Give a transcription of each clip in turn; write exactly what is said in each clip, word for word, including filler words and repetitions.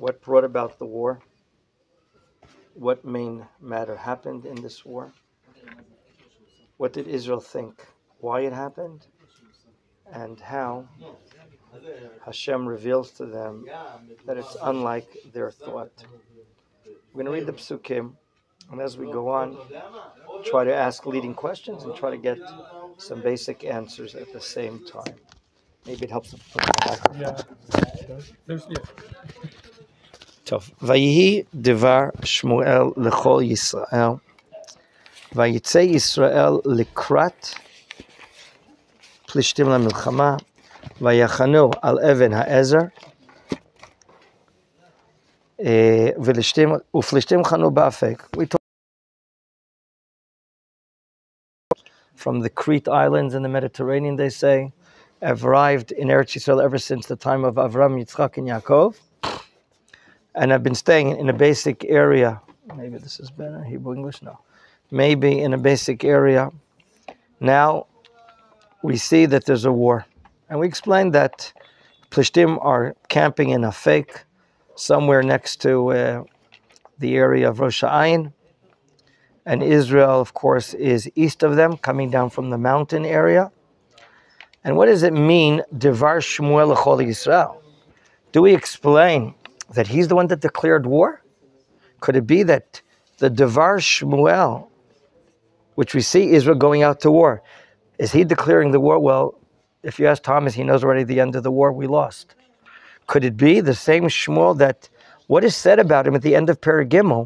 What brought about the war? What main matter happened in this war? What did Israel think? Why it happened? And how Hashem reveals to them that it's unlike their thought. We're going to read the psukim, and as we go on, try to ask leading questions and try to get some basic answers at the same time. Maybe it helps to put the microphone. Yeah. טוב, ויהי דבר שמואל לכל ישראל, ויצא ישראל לקראת פלישתים למלחמה, ויחנו על אבן העזר, ופלישתים חנו באפק. From the Crete Islands in the Mediterranean, they say, have arrived in Eretz Yisrael ever since the time of Avram, Yitzchak, and Yaakov. And I've been staying in a basic area. Maybe this is better, Hebrew English? No. Maybe in a basic area. Now we see that there's a war. And we explained that Plishtim are camping in a fake somewhere next to uh, the area of Rosh Hashanah. And Israel, of course, is east of them, coming down from the mountain area. And what does it mean, Devar Shmuel L'chol Yisrael? Do we explain that he's the one that declared war? Could it be that the Devar Shmuel, which we see Israel going out to war, is he declaring the war? Well, if you ask Thomas, he knows already the end of the war, we lost. Could it be the same Shmuel that, what is said about him at the end of Perek Gimel?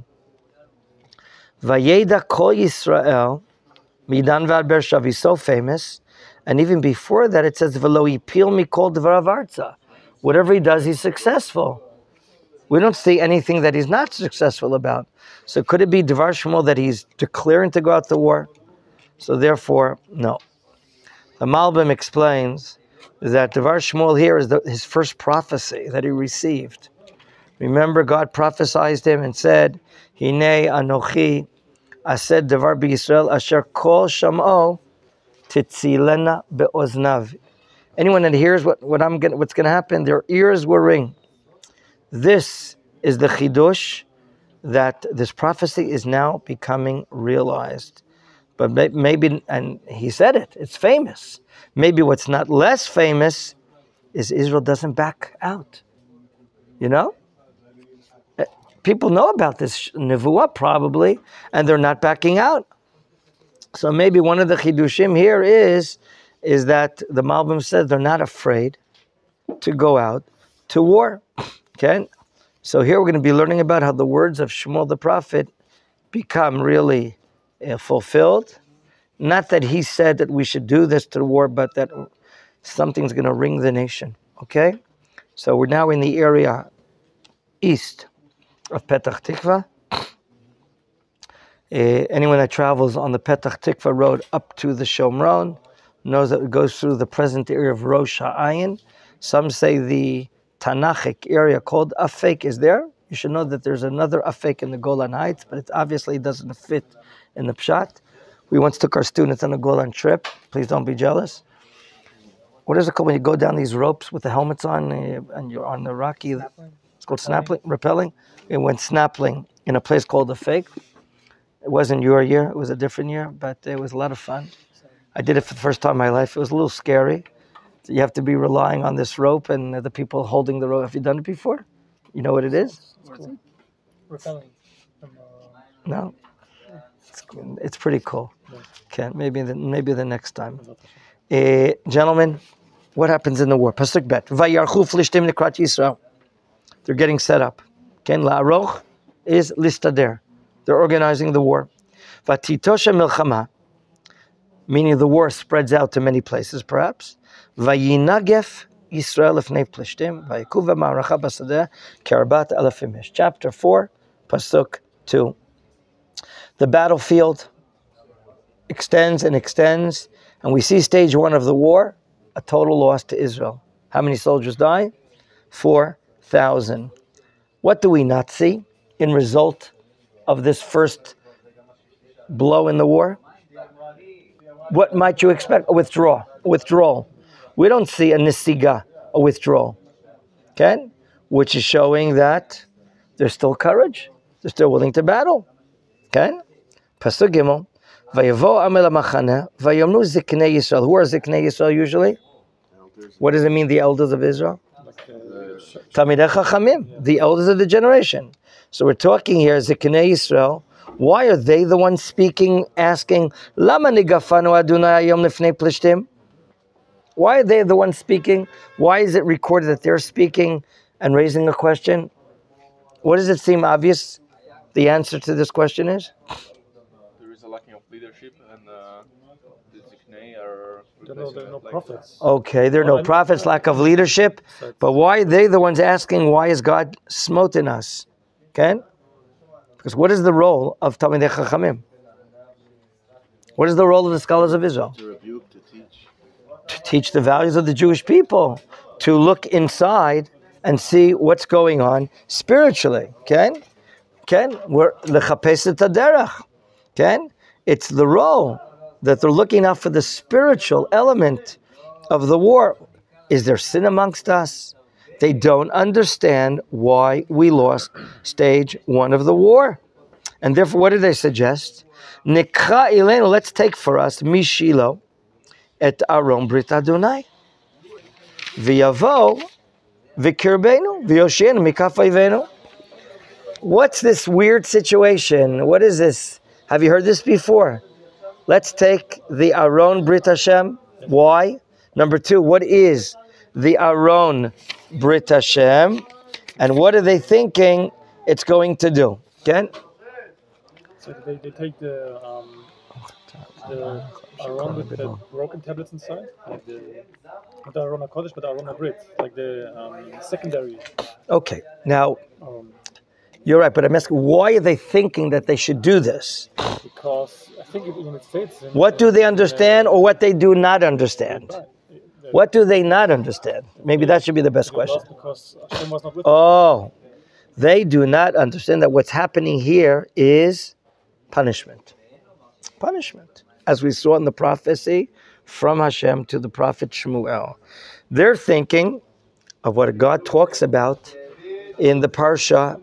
Vayeda Kol Yisrael, Midan Vad Bershav, he's so famous. And even before that, it says, V'lo yipil mikol devarav arza. Whatever he does, he's successful. We don't see anything that he's not successful about. So could it be Devar Shmuel that he's declaring to go out to war? So therefore, no. The Malbim explains that Devar Shmuel here is the, his first prophecy that he received. Remember, God prophesied him and said, Hinei anochi ased devar b'Yisrael asher kol sham'o titzilena be'oznav. Anyone that hears what, what I'm gonna, what's going to happen, their ears will ring. This is the chidush, that this prophecy is now becoming realized. But maybe, and he said it, it's famous. Maybe what's not less famous is Israel doesn't back out. You know? People know about this nevuah probably, and they're not backing out. So maybe one of the chidushim here is, is that the Malbim says they're not afraid to go out to war. Okay, so here we're going to be learning about how the words of Shmuel the prophet become really uh, fulfilled. Not that he said that we should do this to the war, but that something's going to ring the nation. Okay, so we're now in the area east of Petach Tikva. Uh, anyone that travels on the Petach Tikva road up to the Shomron knows that it goes through the present area of Rosh Hashanah. Some say the Tanachic area called Afek is there. You should know that there's another Afek in the Golan Heights, but it obviously doesn't fit in the Pshat. We once took our students on a Golan trip. Please don't be jealous. What is it called when you go down these ropes with the helmets on and you're on the rocky? Snappling. It's called snappling, rappelling. It went snappling in a place called Afek. It wasn't your year. It was a different year, but it was a lot of fun. I did it for the first time in my life. It was a little scary. You have to be relying on this rope and the people holding the rope. Have you done it before? You know what it is? It's cool. Repelling. No? It's, it's pretty cool. Okay, maybe the, maybe the next time. Uh, gentlemen, what happens in the war? Pasuk bet. Vayarchu Plishtim nekrat Yisrael. They're getting set up. Ken la'aroch is listader. They're organizing the war. Vatitosha milchama, meaning the war spreads out to many places, perhaps. Vayinagef Yisrael lefnei Plishtim, vayikuv ma'aracha basadeh k'arbat alafim ish. Chapter four, pasuk two. The battlefield extends and extends, and we see stage one of the war, a total loss to Israel. How many soldiers die? Four thousand. What do we not see in result of this first blow in the war? What might you expect? A withdrawal. A withdrawal. We don't see a nisiga, a withdrawal. Okay? Which is showing that There's still courage. They're still willing to battle. Okay? Pasuk Gimel. Vayavo amel machane vayomnu ziknei Yisrael. Who are ziknei Yisrael usually? What does it mean, the elders of Israel? Talmidei Chachamim, the elders of the generation. So we're talking here, ziknei Yisrael. Why are they the ones speaking, asking, Lama nigafanu Adonai hayom lifnei plishtim? Why are they the ones speaking? Why is it recorded that they're speaking and raising a question? What does it seem obvious the answer to this question is? There is a lacking of leadership, and uh, the Ziknei are... There are no, there are no prophets. Okay, there are no prophets, lack of leadership. But why are they the ones asking, why is God smoten us? Okay? Because what is the role of Talmidei Chachamim? What is the role of the scholars of Israel? To rebuke, to teach. To teach the values of the Jewish people, to look inside and see what's going on spiritually. Okay? Okay? We're lechapes et haderech. Okay? It's the role that they're looking out for the spiritual element of the war. Is there sin amongst us? They don't understand why we lost stage one of the war. And therefore, what do they suggest? Nikra ilenu, let's take for us Mishilo et Aron Brit Adonai. V'yavo v'kirbenu v'yoshienu mikaf ayvenu. What's this weird situation? What is this? Have you heard this before? Let's take the Aron Brit Hashem. Why? Number two, what is the Aron Brit Hashem? And what are they thinking it's going to do? Okay? So they, they take the um, the Aron with the broken tablets inside, like the not the Aron HaKodesh, but the Aron HaBrit, like the um, secondary. Okay, now Um, you're right, but I'm asking, why are they thinking that they should do this? because I think in the States. In, What do they understand, or what they do not understand? Right. What do they not understand? Maybe that should be the best question. Because Hashem was not with them. Oh, they do not understand that what's happening here is punishment. Punishment. As we saw in the prophecy from Hashem to the prophet Shmuel. They're thinking of what God talks about in the Parsha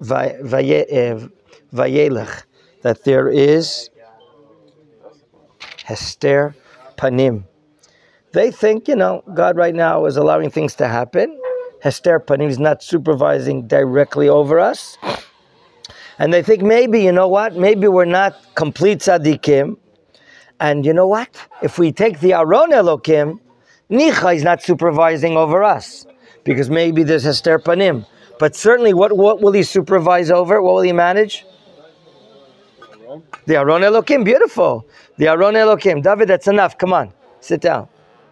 Vayelech, that there is Hester Panim. They think, you know, God right now is allowing things to happen. Hester Panim is not supervising directly over us. And they think maybe, you know what, maybe we're not complete tzaddikim. And you know what? If we take the Aron Elokim, Nicha is not supervising over us. Because maybe there's Hester Panim. But certainly, what, what will he supervise over? What will he manage? The Aron Elokim, beautiful. The Aron Elokim. David, that's enough. Come on, sit down.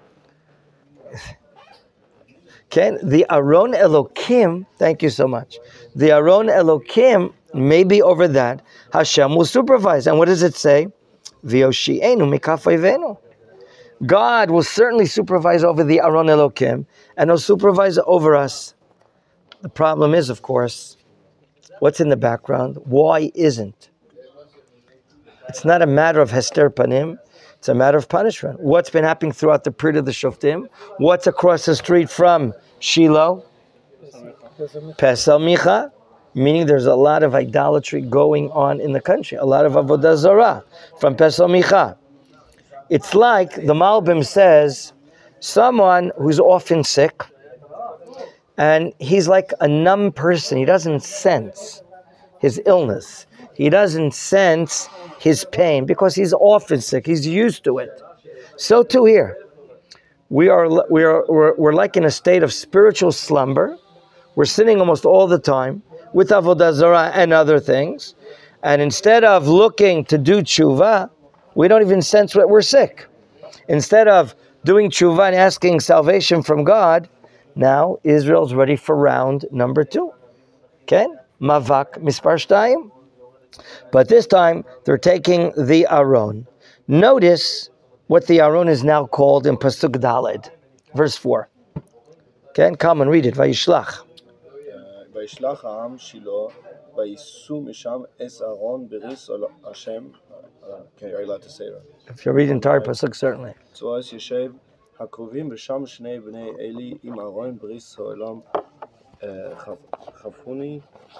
Okay, the Aron Elokim, thank you so much. The Aron Elokim, maybe over that, Hashem will supervise. And what does it say? V'yoshienu mikaf ayvenu. God will certainly supervise over the Aron Elokim, and he'll supervise over us. The problem is, of course, what's in the background? Why isn't? It's not a matter of Hester Panim. It's a matter of punishment. What's been happening throughout the period of the Shoftim? What's across the street from Shiloh? Pesel Micha. Meaning there's a lot of idolatry going on in the country. A lot of Avodah Zarah from Pesel Micha. It's like the Malbim says, someone who's often sick, and he's like a numb person. He doesn't sense his illness. He doesn't sense his pain because he's often sick. He's used to it. So too here. We are, we are, we're, we're like in a state of spiritual slumber. We're sinning almost all the time with Avodah Zarah and other things. And instead of looking to do tshuva, we don't even sense that we're sick. Instead of doing tshuva and asking salvation from God, now Israel's ready for round number two. Okay? Mavak mispar shtayim. But this time, they're taking the Aron. Notice what the Aron is now called in Pasuk Daled, verse four. Okay, come and read it. Vayishlach. וישלח העם שילה, וייסעו משם את אהרון בריס השם. Okay, are you allowed to say that? If you read the entire Pasuk, certainly. צועס ישב הקרובים ושם שני בני אלי עם אהרון בריס העולם Chafuni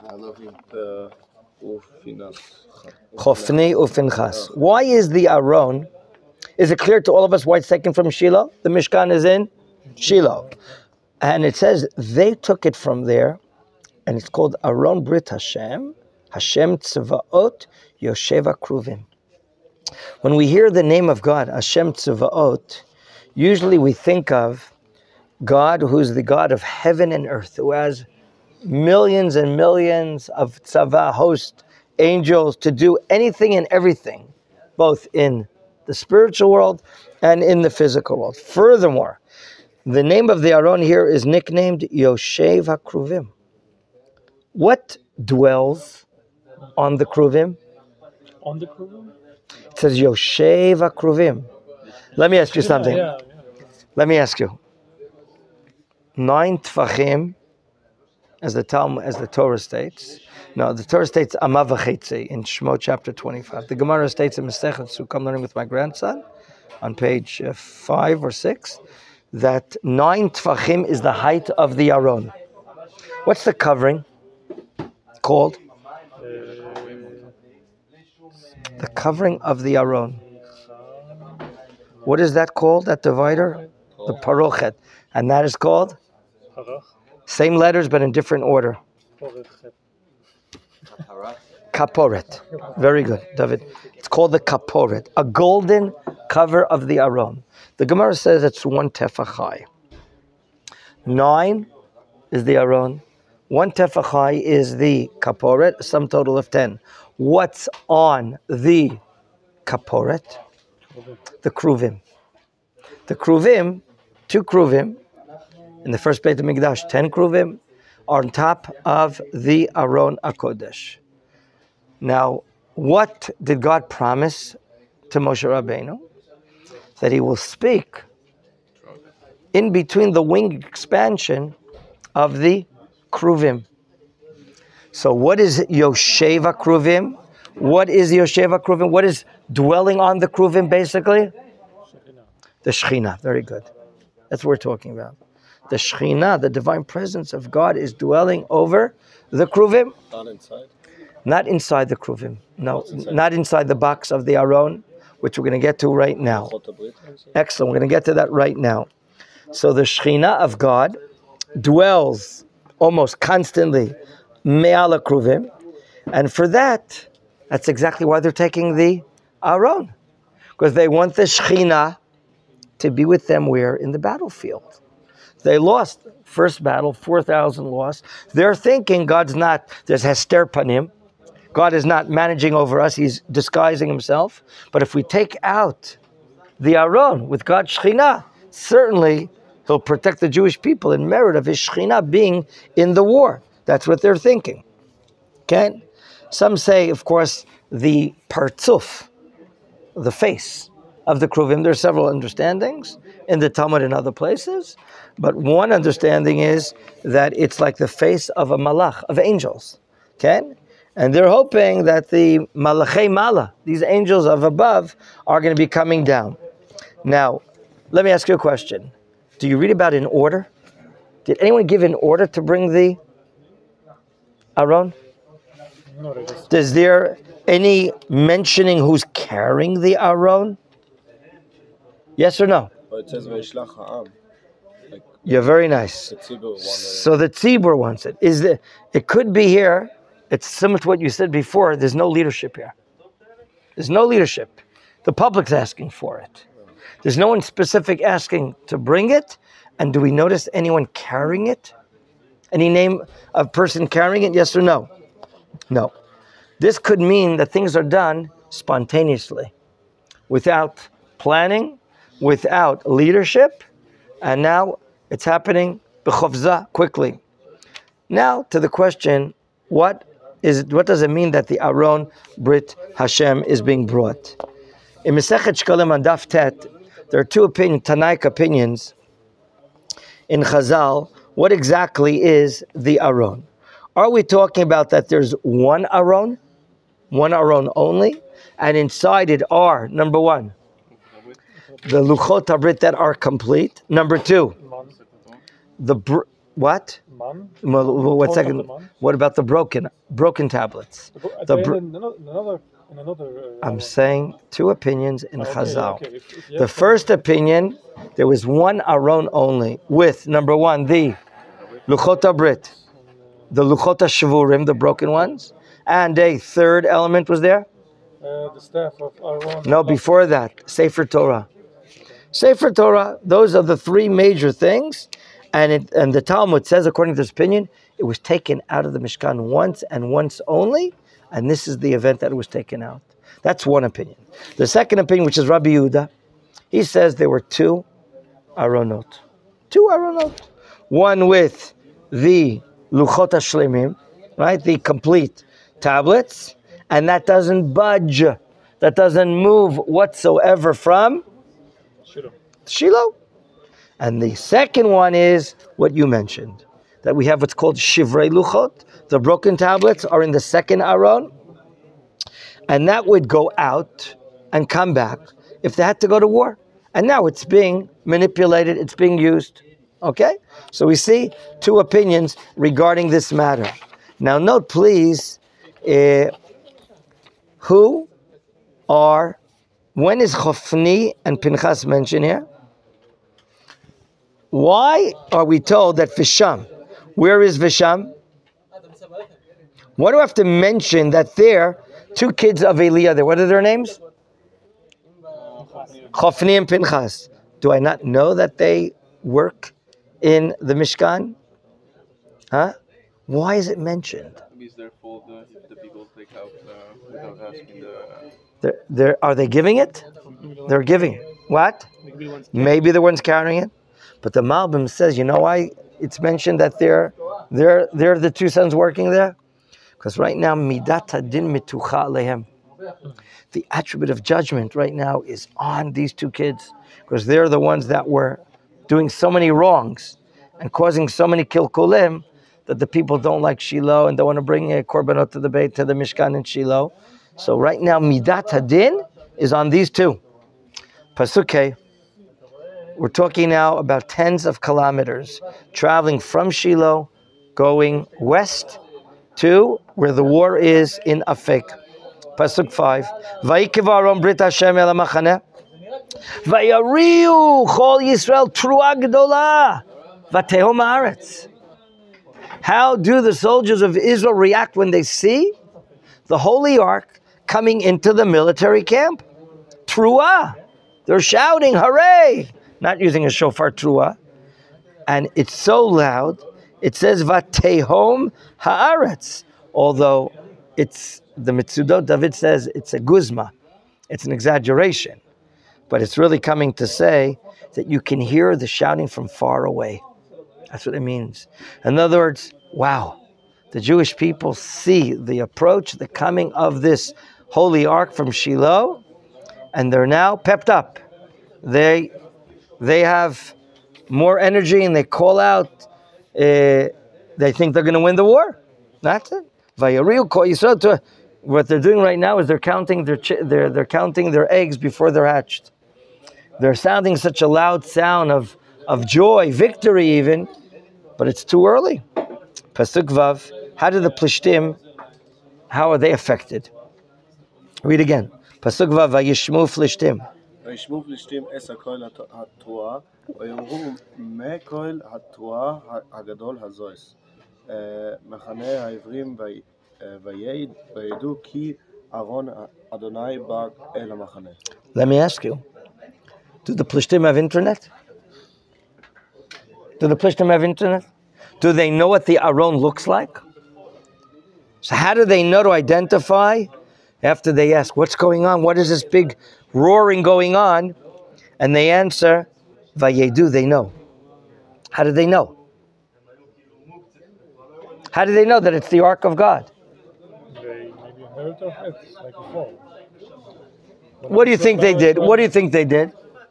u'Finas. Chofni u'Finchas. Why is the Aron? Is it clear to all of us why it's taken from Shiloh? The Mishkan is in Shiloh. And it says they took it from there, and it's called Aron Brit Hashem, Hashem Tzvaot Yosheva Kruvim. When we hear the name of God, Hashem Tzvaot, usually we think of God who's the God of heaven and earth, who has millions and millions of tzava, host, angels, to do anything and everything, both in the spiritual world and in the physical world. Furthermore, the name of the Aron here is nicknamed Yoshev HaKruvim. What dwells on the Kruvim? On the Kruvim? It says Yoshev HaKruvim. Let me ask you something. Yeah, yeah. Let me ask you. Nine tfachim, as the Talmud, as the Torah states. No, the Torah states Amav v'chetzi in Shmuel chapter twenty-five. The Gemara states in Masechet Sukkah, I'm learning with my grandson, on page uh, five or six, that nine tfachim is the height of the Aron. What's the covering called? Uh, The covering of the Aron. What is that called, that divider? The parochet. And that is called? Harach. Same letters but in different order. Kaporet. Very good, David. It's called the kaporet, a golden cover of the Aron. The Gemara says it's one tefach high. Nine is the Aron. One tefach high is the kaporet, a sum total of ten. What's on the kaporet? The kruvim. The kruvim, two kruvim, in the first Beit HaMikdash, ten kruvim, are on top of the Aron HaKodesh. Now, what did God promise to Moshe Rabbeinu? That he will speak in between the wing expansion of the kruvim. So what is Yoshev HaKruvim? What is Yoshev HaKruvim? What is dwelling on the kruvim basically? The Shekhinah. Very good. That's what we're talking about. The Shekhinah, the divine presence of God, is dwelling over the kruvim. Not inside. Not inside the kruvim. No, inside? Not inside the box of the Aron, which we're going to get to right now. Excellent. We're going to get to that right now. So the Shekhinah of God dwells almost constantly me'al kruvim, and for that, that's exactly why they're taking the Aron, because they want the Shekhinah to be with them where? In the battlefield. They lost first battle, four thousand lost. They're thinking God's not, there's Hester Panim. God is not managing over us, he's disguising himself. But if we take out the Aron with God's Shekhinah, certainly he'll protect the Jewish people in merit of his Shekhinah being in the war. That's what they're thinking. Okay? Some say, of course, the partzuf, the face of the kruvim. There are several understandings in the Talmud and other places, but one understanding is that it's like the face of a malach, of angels. Okay? And they're hoping that the malachei mala, these angels of above, are going to be coming down. Now, let me ask you a question. Do you read about an order? Did anyone give an order to bring the Aron? No, they just Is there any mentioning who's carrying the Aron? Yes or no? But it says Veishlach ha'am. Like You're very nice. the tzibur wanted. So the tzibur wants it. Is the, it could be here. It's similar to what you said before. There's no leadership here. There's no leadership. The public's asking for it. There's no one specific asking to bring it. And do we notice anyone carrying it? Any name of person carrying it? Yes or no? No. This could mean that things are done spontaneously, without planning, without leadership, and now it's happening b'chovza, quickly. Now to the question, what is what does it mean that the Aron Brit Hashem is being brought? In Masechet Shkalim on Daf Tet, there are two opinion, Tanaik opinions in Chazal. What exactly is the Aron? Are we talking about that there's one Aron, one Aron only, and inside it are, number one, the Luchot HaBrit that are complete. Number two, the br- What? Man. Well, well, what Total second? the man. What about the broken broken tablets? The bro- The in bro- another, in another, in another uh, I'm Aaron. saying two opinions in Ah, okay, Chazal. okay. If, if The yes, first opinion, there was one Aron only with number one the Luchot Brit, the Luchot Shvurim, the broken ones, and a third element was there. uh, the staff of Aaron. No, before that, Sefer Torah. Sefer Torah, those are the three major things. And it, and the Talmud says, according to this opinion, it was taken out of the Mishkan once and once only. And this is the event that it was taken out. That's one opinion. The second opinion, which is Rabbi Yehuda, he says there were two Aronot. Two Aronot. One with the Luchot HaShlemim, right? The complete tablets. And that doesn't budge. That doesn't move whatsoever from Shiloh. Shiloh. And the second one is what you mentioned, that we have what's called Shivrei Luchot. The broken tablets are in the second Aron, and that would go out and come back if they had to go to war. And now it's being manipulated, it's being used. Okay? So we see two opinions regarding this matter. Now note please, uh, who are, when is Chofni and Pinchas mentioned here? Why are we told that Visham? Where is Visham? Why do I have to mention that they're two kids of Eliah there? What are their names? Chofni and Pinchas. Do I not know that they work in the Mishkan? Huh? Why is it mentioned? Maybe it's their fault uh, if the people take out uh, without asking the. They're, they're, are they giving it? They're giving it. What? Maybe the ones carrying it. But the Malbim says, you know why it's mentioned that they're they're they're the two sons working there? Because right now, midat hadin mitucha alehem, the attribute of judgment right now is on these two kids, because they're the ones that were doing so many wrongs and causing so many kilkulim that the people don't like Shiloh and don't want to bring a korbanot to the Beit, to the Mishkan in Shiloh. So right now, midat hadin is on these two. Pasukei. We're talking now about tens of kilometers, traveling from Shiloh, going west to where the war is in Afek. Pasuk five. Vayikiv Aron Brit Hashem el HaMachaneh. Vayariu Chol Yisrael Trua Gdola. Vatehom Haaretz. How do the soldiers of Israel react when they see the Holy Ark coming into the military camp? Trua. They're shouting, hooray! Not using a shofar trua, and it's so loud, it says Vatehom Haaretz, although it's the Mitzudot, David says it's a guzma, it's an exaggeration, but it's really coming to say that you can hear the shouting from far away. That's what it means. In other words, wow, the Jewish people see the approach, the coming of this holy ark from Shiloh, and they're now pepped up. They They have more energy and they call out. Uh, they think they're going to win the war. That's it. What they're doing right now is they're counting their chi- they're they're counting their eggs before they're hatched. They're sounding such a loud sound of of joy, victory even, but it's too early. Pasuk Vav. How do the Plishtim? How are they affected? Read again. Pasuk Vav. Vayishmu Plishtim. וישמעו פלישתים עש הכהן התרועה, ויאמרו מה כהן התרועה הגדול הזויס. מחנה העברים וידעו כי ארון אדוני בא אל המחנה. Let me ask you, do the Plishtim have internet? Do the Plishtim have internet? Do they know what the Aron looks like? So how do they know to identify? After they ask, what's going on? What is this big roaring going on? And they answer, Vayedu, they know. How do they know? How do they know that it's the Ark of God? They maybe heard of it like before. What do you think they did? What do you think they did?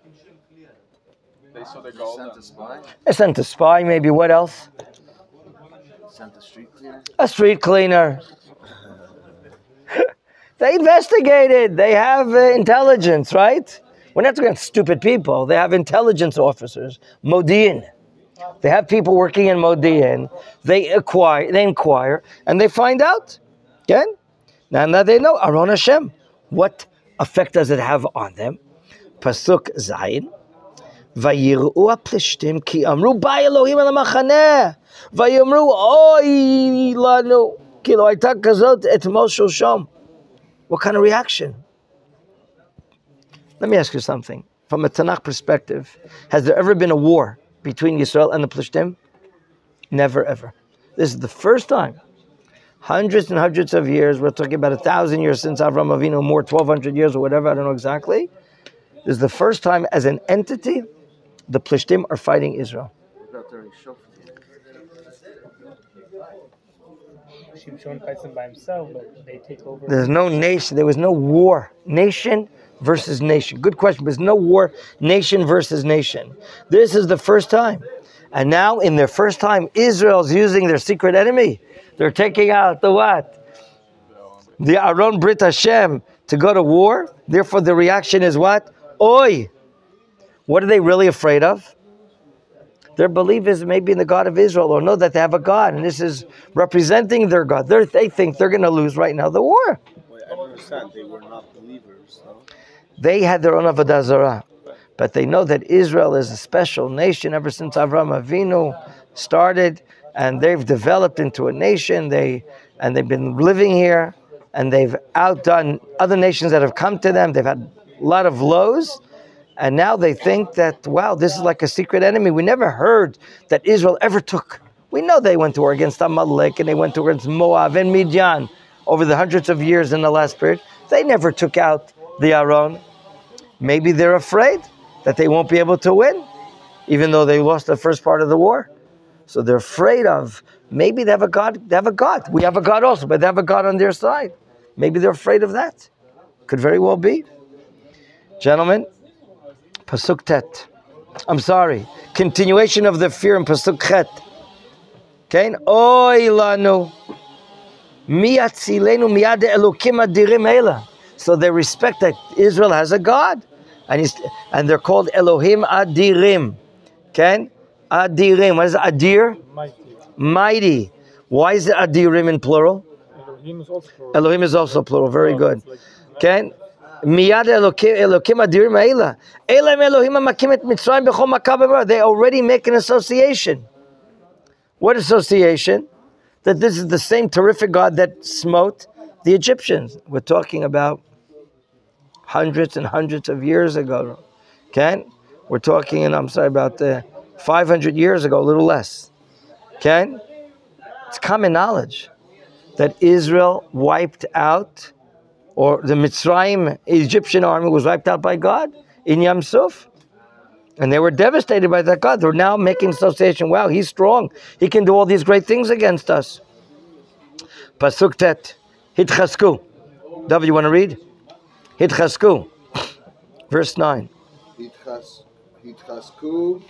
They saw the gold. Sent a spy? They sent a spy, maybe. What else? Sent a street cleaner? A street cleaner. They investigated. They have uh, intelligence, right? We're not talking about stupid people. They have intelligence officers. Modi'in. They have people working in Modi'in. They acquire, they inquire, and they find out. Okay? Now, now they know Aron Hashem. What effect does it have on them? Pasuk Zayin. Vayiru Plishtim ki amru ba Elohim al machaneh. Vayamru oy lanu ki lo hayta kazot etmol shom. What kind of reaction? Let me ask you something. From a Tanakh perspective, has there ever been a war between Yisrael and the Plishtim? Never, ever. This is the first time. Hundreds and hundreds of years, we're talking about a thousand years since Avram Avinu, more twelve hundred years or whatever, I don't know exactly. This is the first time as an entity, the Plishtim are fighting Israel. Shimshon fights them by himself, but they take over. There's no nation, there was no war. Nation versus nation. Good question, but there's no war, nation versus nation. This is the first time. And now, in their first time, Israel's using their secret enemy. They're taking out the what? The Aron Brit Hashem to go to war. Therefore, the reaction is what? Oi! What are they really afraid of? Their belief is maybe in the God of Israel, or know that they have a God, and this is representing their God. They're, they think they're going to lose right now the war. Wait, I don't understand. They were not believers, no? They had their own Avodah Zarah, but they know that Israel is a special nation ever since Avram Avinu started, and they've developed into a nation. They and they've been living here, and they've outdone other nations that have come to them. They've had a lot of lows. And now they think that, wow, this is like a secret enemy. We never heard that Israel ever took. We know they went to war against Amalek, and they went to war against Moab and Midian over the hundreds of years in the last period. They never took out the Aron. Maybe they're afraid that they won't be able to win, even though they lost the first part of the war. So they're afraid of, maybe they have a God. They have a God. We have a God also, but they have a God on their side. Maybe they're afraid of that. Could very well be. Gentlemen, Pasuk Tet. I'm sorry. Continuation of the fear in Pasuk Chet. Okay? Oy lanu. Mi atzilenu miyad elokim adirim ela. So they respect that Israel has a God. And he's, and they're called Elohim Adirim. Okay? Adirim. What is it? Adir? Mighty. Mighty. Why is it Adirim in plural? Elohim is also plural. Elohim is also plural. Very Oh, good. it's like- Okay? Miyad Elokim Elokim Adirim Eila. Elam Elohim Makim et Mitzrayim b'chol makah b'mar. They already make an association. What association? That this is the same terrific God that smote the Egyptians. We're talking about hundreds and hundreds of years ago. Okay? We're talking, and I'm sorry, about uh, five hundred years ago, a little less. Okay? It's common knowledge that Israel wiped out, or the Mitzrayim Egyptian army was wiped out by God in Yam Suf. And they were devastated by that God. They're now making association. Wow, he's strong. He can do all these great things against us. Pasuk Tet. Hitchasku. David, you want to read? Hitchasku. Verse nine. התחזקו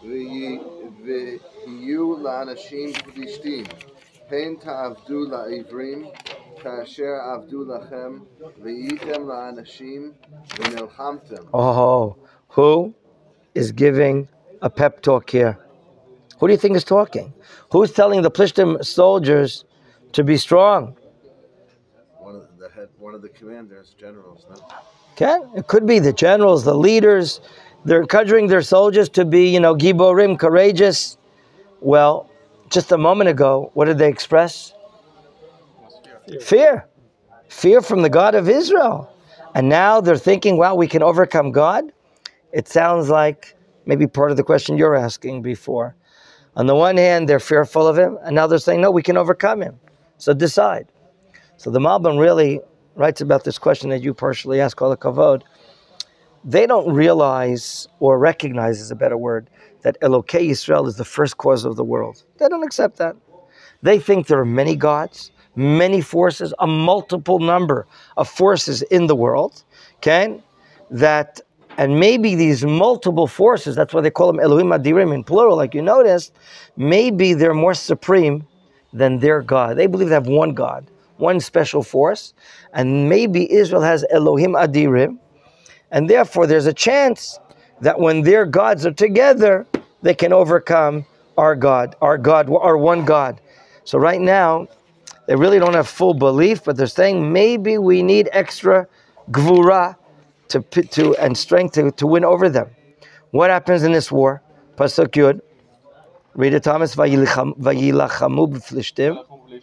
ויהיו לאנשים פלישתים, פן תעבדו לעברים, כאשר עבדו לכם, והייתם לאנשים ונלחמתם. Oh, who is giving a pep talk here? Who do you think is talking? Who's telling the Plishtim soldiers to be strong? One of the head, one of the commanders, generals, no? Okay, it could be the generals, the leaders. They're encouraging their soldiers to be, you know, giborim, courageous. Well, just a moment ago, what did they express? Fear. Fear. Fear from the God of Israel. And now they're thinking, wow, we can overcome God? It sounds like maybe part of the question you're asking before. On the one hand, they're fearful of him, and now they're saying, no, we can overcome him. So decide. So the Malbim really writes about this question that you partially asked, Kol HaKavod. They don't realize, or recognize is a better word, that Elokei Yisrael is the first cause of the world. They don't accept that. They think there are many gods, many forces, a multiple number of forces in the world, okay? That, and maybe these multiple forces, that's why they call them Elohim Adirim in plural, like you noticed, maybe they're more supreme than their God. They believe they have one God, one special force, and maybe Israel has Elohim Adirim, and therefore there's a chance that when their gods are together, they can overcome our God, our God, our one God. So right now, they really don't have full belief, but they're saying maybe we need extra gvura to, to and strength to, to win over them. What happens in this war? Pasuk Yud. Read it, Thomas. Vayilachamu b'Flishtim.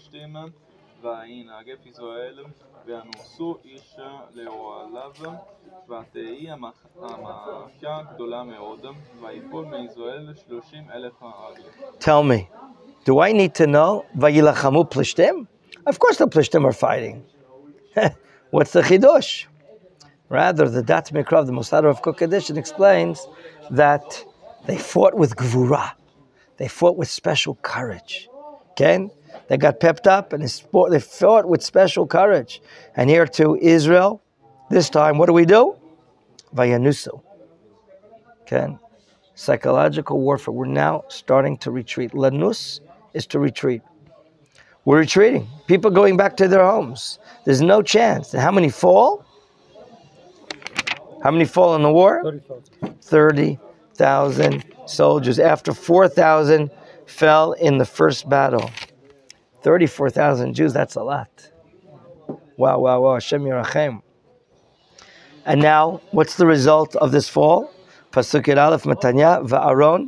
Tell me, do I need to know Vayilachamu Plishtim? Of course the Plishtim are fighting. What's the Chidush? Rather, the Dat Mikrav, the Mosada of Kodesh, explains that they fought with Gvura. They fought with special courage. Okay? They got pepped up and they fought with special courage. And here to Israel, this time, what do we do? Vayanusu. Okay? Psychological warfare. We're now starting to retreat. Lanus is to retreat. We're retreating. People going back to their homes. There's no chance. And how many fall? How many fall in the war? thirty thousand soldiers. After four thousand fell in the first battle. thirty-four thousand Jews, that's a lot. Wow, wow, wow. Hashem Yerachem. And now, what's the result of this fall? Pasuk Yud Aleph Matanya va'aron.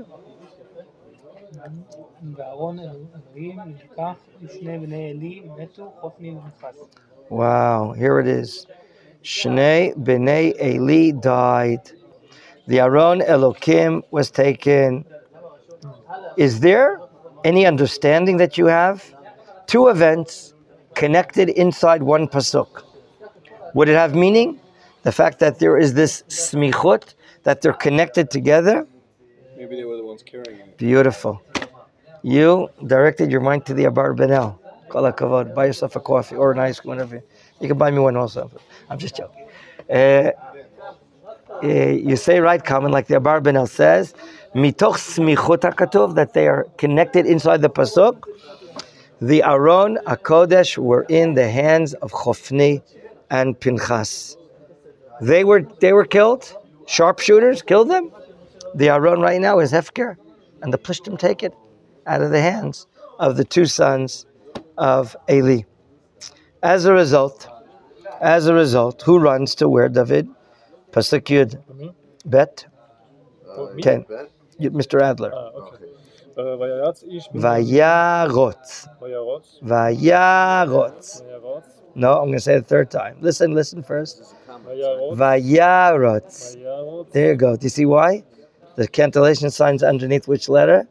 Wow, here it is. Shnei b'nei Eli died. The Aron Elokim was taken. Is there any understanding that you have? Two events connected inside one pasuk. Would it have meaning? The fact that there is this smichut, that they're connected together? Maybe they were the ones carrying it. Beautiful. You directed your mind to the Abar Benel. Kol hakavod. Buy yourself a coffee or an ice cream, whatever. You can buy me one also. I'm just joking. Uh, uh, you say right, common, like the Abar Benel says, mitoch smichut hakatuv, that they are connected inside the pasuk. The Aron HaKodesh were in the hands of Chofni and Pinchas. They were they were killed. Sharpshooters killed them. The Aron right now is Hefker, and the Plishtim take it out of the hands of the two sons of Eli. As a result, as a result, who runs to where, David? Pasuk Yud Bet. Ken, Mister Adler. Vayarotz. Vayarotz. No, I'm going to say it a third time. Listen, listen first. Vayarotz. There you go. Do you see why? The cantillation sign's underneath which letter?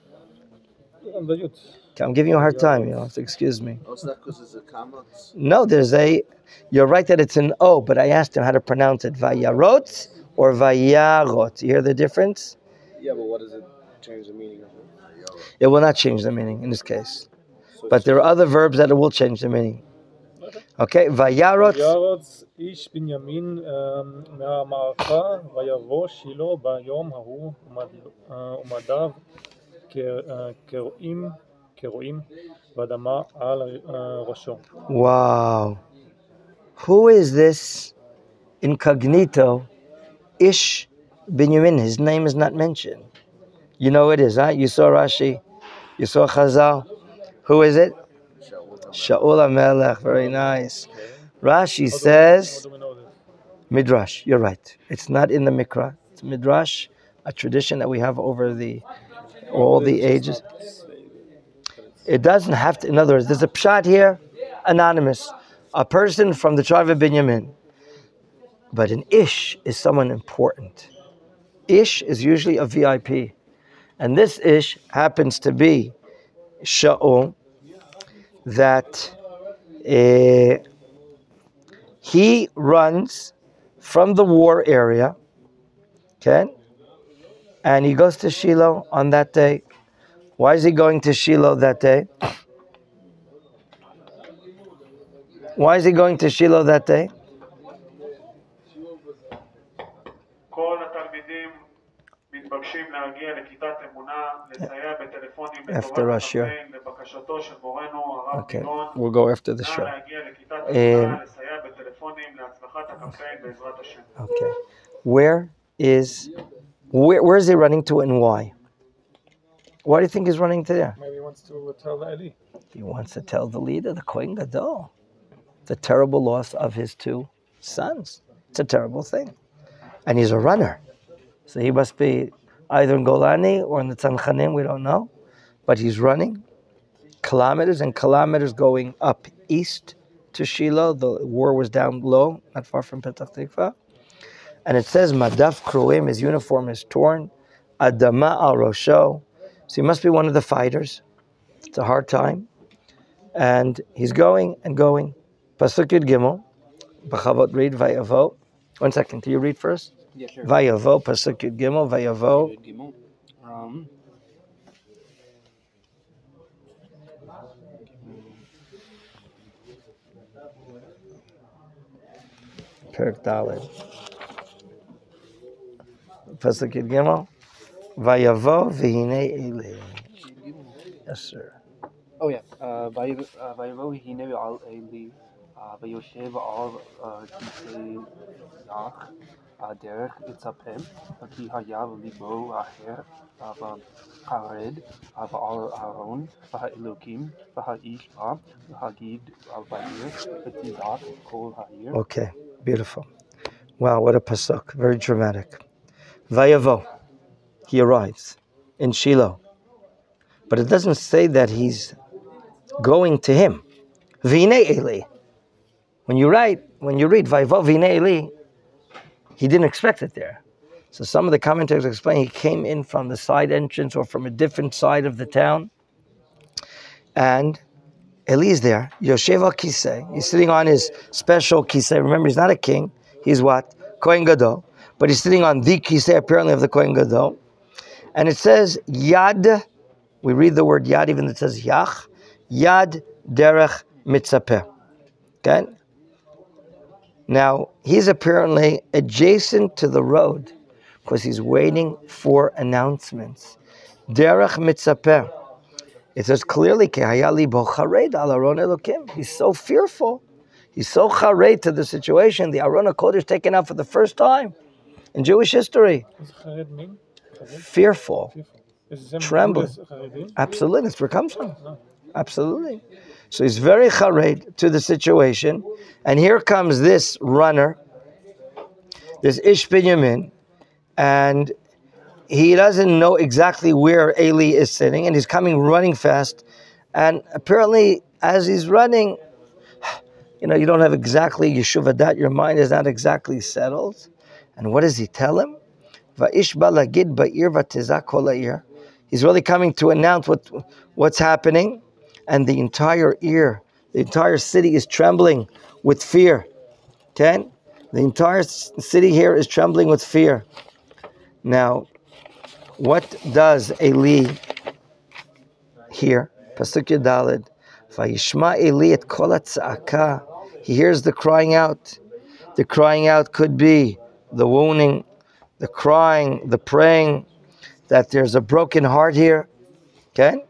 I'm giving you a hard time, you know, so excuse me. Oh, it's not because it's a comma? No, there's a, you're right that it's an O, but I asked him how to pronounce it. Vayarotz or Vayarot. You hear the difference? Yeah, but what does it change the meaning of it? It will not change the meaning in this case. But there are other verbs that it will change the meaning. Okay, Vayarot. Vayarot ish Binyamin מהמערכה ויבוא שילה ביום ההוא ומדיו כרועים כרועים ואדמה על ראשו. Wow. Who is this incognito Ish Binyamin? His name is not mentioned. You know it is, huh? You saw Rashi. You saw Chazal. Who is it? Shaul HaMelech. Very nice. Rashi says, Midrash. You're right. It's not in the Mikra. It's Midrash, a tradition that we have over the all the ages. It doesn't have to. In other words, there's a pshat here, anonymous, a person from the tribe of Binyamin. But an Ish is someone important. Ish is usually a V I P. And this Ish happens to be Shaul, that uh, he runs from the war area, okay? And he goes to Shiloh on that day. Why is he going to Shiloh that day? Why is he going to Shiloh that day? After Rosh Okay, we'll go after the show. Um, okay, where is where, where is he running to and why? Why do you think he's running to there? Maybe he wants to tell Eli. He wants to tell the leader, the Kohen Gadol, the terrible loss of his two sons. It's a terrible thing. And he's a runner. So he must be either in Golani or in the Tzanchanim, we don't know. But he's running kilometers and kilometers going up east to Shiloh. The war was down low, not far from Petach Tikva. And it says, Madaf Kruim, his uniform is torn. Adama al Rosho. So he must be one of the fighters. It's a hard time. And he's going and going. Pasuk Yud Gimel. B'chavot read, Vayavo. One second, can you read first? Yeah, sure. Vayavo, Pasuk Yud Gimel, Vayavo. Yud Gimel. Um, Perik Daled. Pasuk Yud Gimel. Vayavo v'hinei Eli. Yes, sir. oh yeah. Vayevo hine al Eli. Vayoshev al kisei yach. Derech itzapem. Ki hayav libo aher. Chared. Va'al Aaron. Va'elokim. Va'aish ba. V'hagid al Vayir. V'tizak kol ha'ir. Okay, beautiful. Wow, what a pasuk. Very dramatic. Vayavo. He arrives in Shiloh. But it doesn't say that he's going to him. V'hinei Eli. When you write, when you read Vayavo v'hinei Eli, he didn't expect it there. So some of the commentators explain he came in from the side entrance or from a different side of the town. And Eli's there. Yoshev al kisei. He's sitting on his special kisei. Remember, he's not a king. He's what? Kohen Gadol. But he's sitting on the kisei apparently of the Kohen Gadol. And it says Yad. We read the word Yad even though it says Yach. Yad derech mitzapeh. Okay? Now, he's apparently adjacent to the road because he's waiting for announcements. Derech mitzapeh. It says clearly, Ki haya libo chared al Aron Elokim. He's so fearful. He's so chared to the situation. The Aron HaKodesh is taken out for the first time in Jewish history. Does chared mean? Fearful. Fearful. Is the same Trembling. as charedim? Absolutely, that's where it comes from. No. Absolutely. So he's very chared to the situation. And here comes this runner, this Ish Binyamin, and he doesn't know exactly where Eli is sitting, and he's coming running fast. And apparently, as he's running, you know, you don't have exactly Yeshuv Adat, your mind is not exactly settled. And what does he tell him? Va'ish balagid ba'ir vatizak kol ha'ir. He's really coming to announce what what's happening, and the entire ear, the entire city is trembling with fear. Okay? The entire city here is trembling with fear. Now, what does Eli hear? Pasuk Yudalid. Vayishma Eli et kol hatza'aka. He hears the crying out. The crying out could be the wounding, the crying, the praying, that there's a broken heart here. Okay?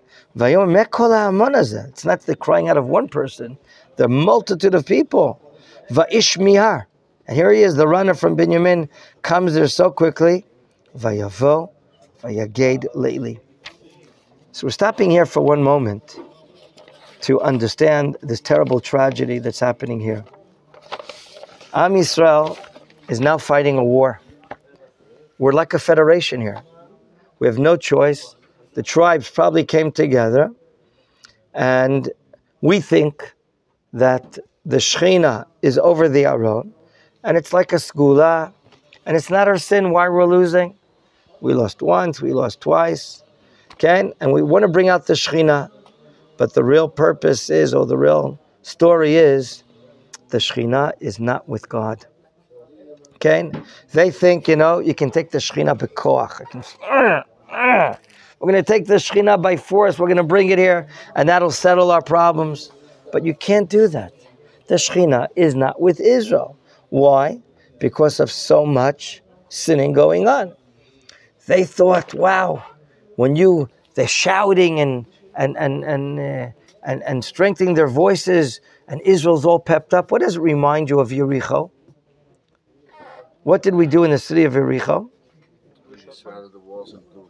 It's not the crying out of one person, the multitude of people. Va'ish mihar. And here he is, the runner from Binyamin, comes there so quickly. Vayavo, vayaged leili. So we're stopping here for one moment to understand this terrible tragedy that's happening here. Am Yisrael is now fighting a war. We're like a federation here. We have no choice. The tribes probably came together, and we think that the Shechina is over the Aron, and it's like a skula, and it's not our sin why we're losing. We lost once, we lost twice, okay? And we want to bring out the Shechina, but the real purpose is, or the real story is, the Shechina is not with God. Okay? They think, you know, you can take the Shechina b'koach. Uh, uh, we're going to take the Shechina by force. We're going to bring it here, and that'll settle our problems. But you can't do that. The Shechina is not with Israel. Why? Because of so much sinning going on. They thought, wow, when you, they're shouting and and and and uh, and, and strengthening their voices, and Israel's all pepped up. What does it remind you of Yericho? What did we do in the city of Yericho? We surrounded the walls and threw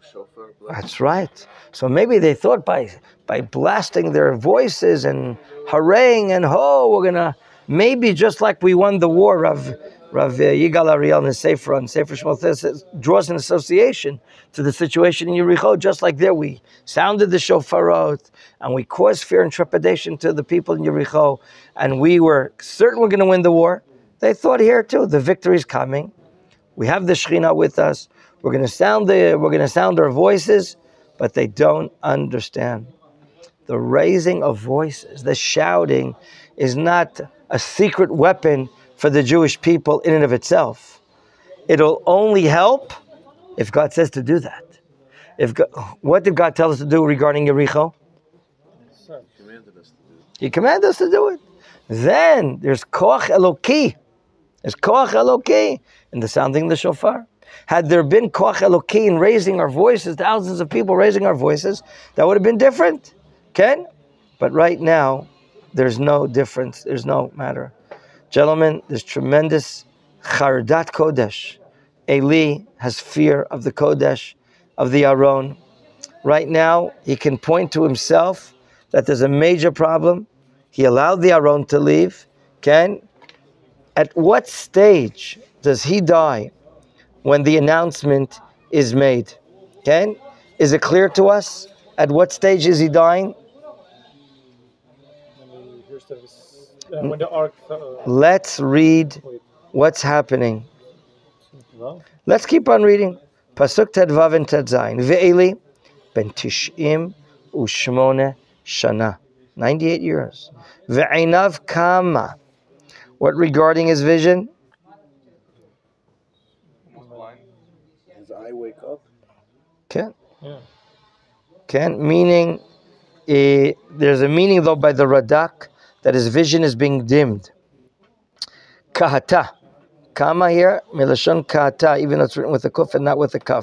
shofar blast. That's right. So maybe they thought by by blasting their voices and hurraying and ho, we're gonna maybe just like we won the war. Rav Rav Yigal Ariel in his Sefer on Sefer Shmuel says, draws an association to the situation in Yericho. Just like there, we sounded the shofarot and we caused fear and trepidation to the people in Yericho, and we were certain we're going to win the war. They thought here too, the victory's coming. We have the Shekhinah with us. We're going to sound the we're going to sound our voices, but they don't understand. The raising of voices, the shouting, is not a secret weapon for the Jewish people in and of itself. It'll only help if God says to do that. If God, what did God tell us to do regarding Yericho? He commanded us to do it. He commanded us to do it. Then there's koach eloki. There's koach eloki in the sounding of the shofar. Had there been koach eloki in raising our voices, thousands of people raising our voices, that would have been different. Okay? But right now, there's no difference. There's no matter. Gentlemen, there's tremendous chardat kodesh. Eli has fear of the kodesh, of the Aron. Right now, he can point to himself that there's a major problem. He allowed the Aron to leave. Okay? At what stage does he die when the announcement is made? Okay? Is it clear to us? At what stage is he dying? Uh, when the ark. Uh, Let's read wait. what's happening. Well, Let's keep on reading. Pasuk Ted Vav and Ted Zayin. Ve'eli ben tish'im u'shmone shana. ninety-eight years. Ve'einav kama. What regarding his vision? Almost blind. His eye wake up. Can. yeah. Can. Meaning, uh, there's a meaning though by the Radak that his vision is being dimmed. Kahata. Kama here, milashon kahata, even though it's written with a kuf and not with a kaf.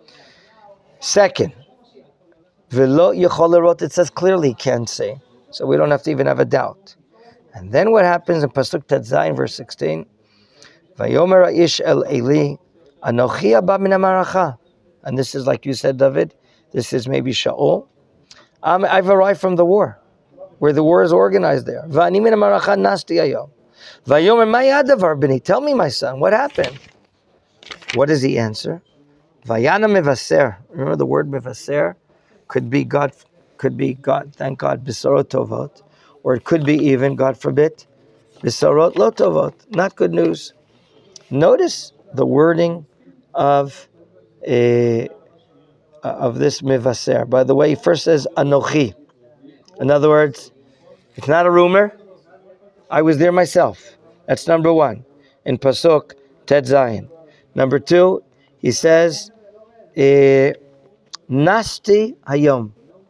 Second, velo yechol lerot, it says clearly he can't see. So we don't have to even have a doubt. And then what happens in Pasuk Tet Zayin, verse sixteen? Vayomer ha'ish el Eli, anochi haba min hamaracha. And this is like you said, David, this is maybe Shaul. Um, I've arrived from the war, where the war is organized there. Va'ani min hamaracha nasti hayom. Vayomer ma yadavar b'ni. Tell me, my son, what happened? What does he answer? Vayana mevaser. Remember the word mevaser? Could be God, could be God, thank God, bisarot tovot. Or it could be even, God forbid, bisarot lo tovot. Not good news. Notice the wording of uh, of this mevaser. By the way, he first says anochi. In other words, it's not a rumor. I was there myself. That's number one. In Pasuk Tet Zayin. Number two, he says, eh, Nasti hayom.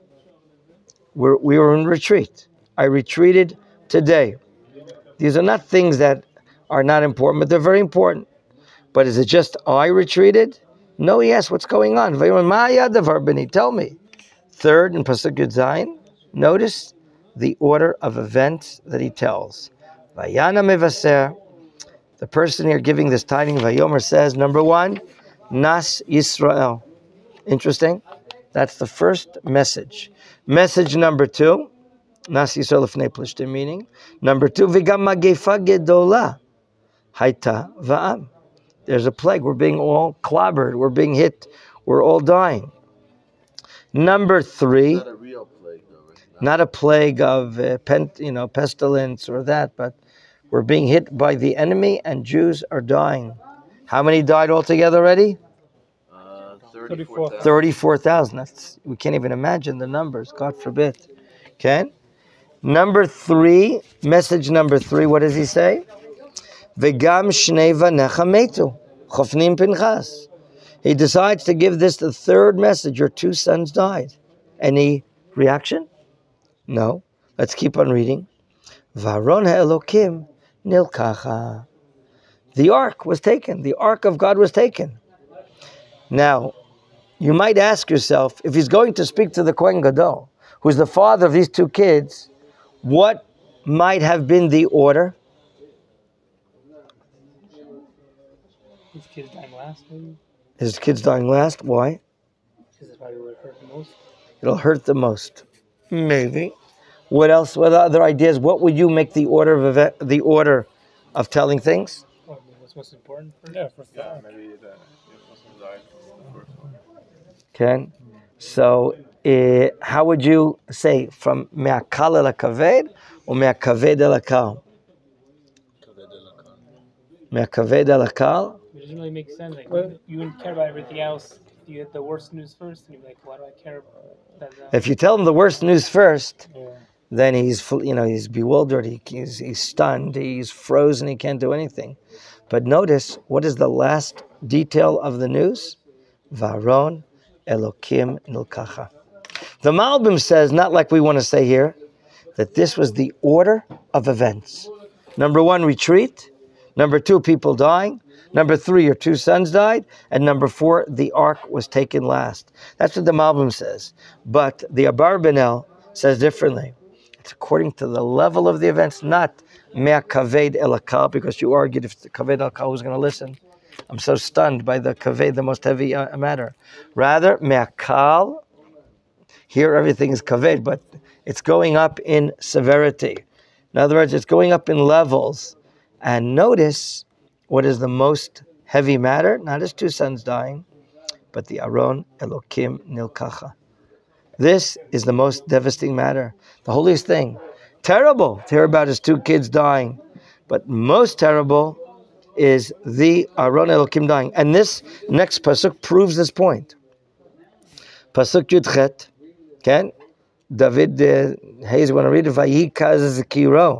We're, we were in retreat. I retreated today. These are not things that are not important, but they're very important. But is it just, oh, I retreated? No, he asked, what's going on? Tell me. Third, in Pasuk Yud Zayin, notice the order of events that he tells. Vayana mevaser. The person here giving this tiding, Vayomer, says, number one, Nas Yisrael. Interesting. That's the first message. Message number two, Nas Yisrael Lefnei Plishtim, meaning. Number two, V'gam magefa gedola hayta va'am. There's a plague. We're being all clobbered. We're being hit. We're all dying. Number three, Not a real plague, though, right? not a plague of uh, pent, you know, pestilence or that, but we're being hit by the enemy and Jews are dying. How many died altogether already? Uh, thirty-four thousand. thirty-four thousand. That's, we can't even imagine the numbers, God forbid. Okay? Number three, message number three, what does he say? V'gam shnei vanecha metu, Chofnim Pinchas. He decides to give this the third message. Your two sons died. Any reaction? No. Let's keep on reading. Varon ha'elokim nilkacha. The ark was taken. The ark of God was taken. Now, you might ask yourself, if he's going to speak to the Kohen Gadol, who's the father of these two kids, what might have been the order? His kids dying last, maybe? His kids dying last. Why? Is it probably what hurt the most? It'll hurt the most. Maybe. What else? What other ideas? What would you make the order of event, the order of telling things? Oh, I mean, what's most important for yeah, first Yeah, yeah. maybe the if Muslim died first one. Okay. So, uh, how would you say from me'akal el kaved or me'akaved el akal? Me'akaved el akal. It doesn't really make sense. Like Well- you wouldn't care about everything else. You get the worst news first, and you're like, "Why do I care?" That, uh, If you tell him the worst news first, Yeah. then he's full, you know he's bewildered, he, he's, he's stunned, he's frozen, he can't do anything. But notice, what is the last detail of the news? Varon Elokim Nilkacha. The Malbim says, not like we want to say here, that this was the order of events. Number one, retreat. Number two, people dying. Number three, your two sons died. And number four, the ark was taken last. That's what the Malbim says. But the Abarbanel says differently. It's according to the level of the events, not mea kaved elakal, because you argued if the kaved elakal was going to listen. I'm so stunned by the kaved, the most heavy uh, matter. Rather, mea kal, here everything is kaved, but it's going up in severity. In other words, it's going up in levels. And notice what is the most heavy matter, not his two sons dying, but the Aron Elokim Nilkacha. This is the most devastating matter, the holiest thing. Terrible to hear about his two kids dying, but most terrible is the Aron Elokim dying. And this next pasuk proves this point. Pasuk Yudchet, okay? David uh, Hayes want to read it. Vayi kazikiro.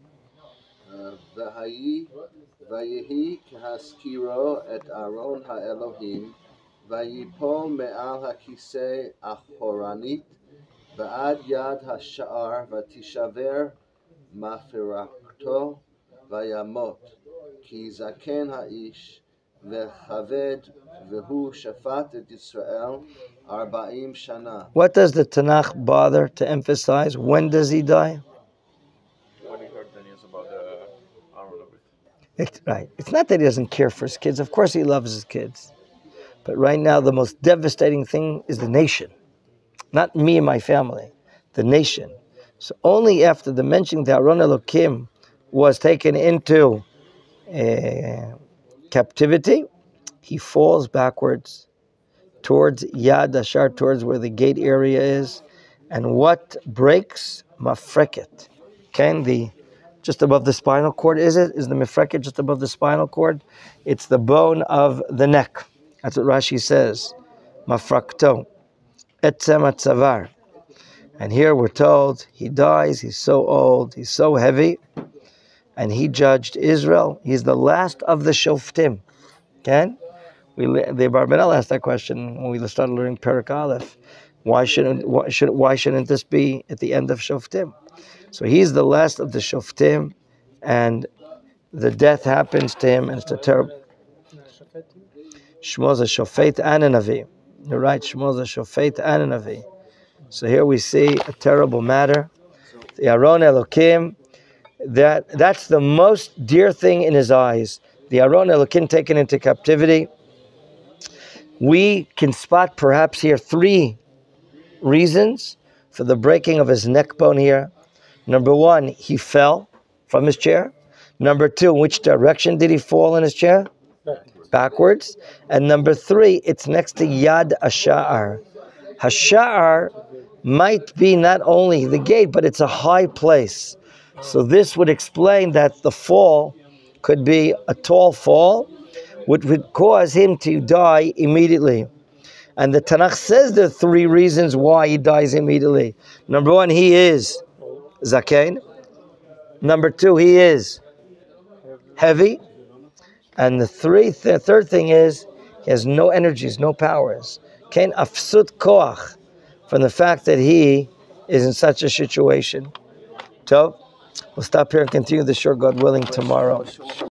Vayi vayihi kaskiro et Aron haElohim vayipol me'al hakisei achoranit va'ad yad hasha'ar vatishaver mafirakto vayamot ki zaken ha'ish vechaved v'hu shafat et Yisrael arba'im shana. What does the Tanakh bother to emphasize? When does he die? When he heard the news about the Aaron of it. It's, right. It's not that he doesn't care for his kids. Of course he loves his kids. But right now the most devastating thing is the nation. Not me and my family. The nation. So only after the mentioning that Aron Elokim was taken into uh, captivity, he falls backwards towards Yad Ashar, towards where the gate area is. And what breaks? Mafreket. Okay, the just above the spinal cord, is it? Is the mifreket just above the spinal cord? It's the bone of the neck. That's what Rashi says. Mafrakto. Etzem atzavar. And here we're told he dies, he's so old, he's so heavy, and he judged Israel. He's the last of the Shoftim. Okay? We, the Barbanel asked that question when we started learning Perek Aleph. Why shouldn't, why, should, why shouldn't this be at the end of Shoftim? So he's the last of the Shoftim, and the death happens to him, and it's a terrible... Shmuel's a Shofet and a Navi. You're right, Shmuel's a Shofet and a Navi. So here we see a terrible matter. The Aron Elokim, that, that's the most dear thing in his eyes. The Aron Elokim taken into captivity. We can spot perhaps here three reasons for the breaking of his neck bone here. Number one, he fell from his chair. Number two, in which direction did he fall in his chair? Backwards. And number three, it's next to Yad Asha'ar. Hasha'ar might be not only the gate, but it's a high place. So this would explain that the fall could be a tall fall, which would cause him to die immediately. And the Tanakh says there are three reasons why he dies immediately. Number one, he is Zaken. Number two, he is heavy. And the three, the third thing is, he has no energies, no powers. Kain afsut koach, from the fact that he is in such a situation. So, we'll stop here and continue the shore, God willing, tomorrow.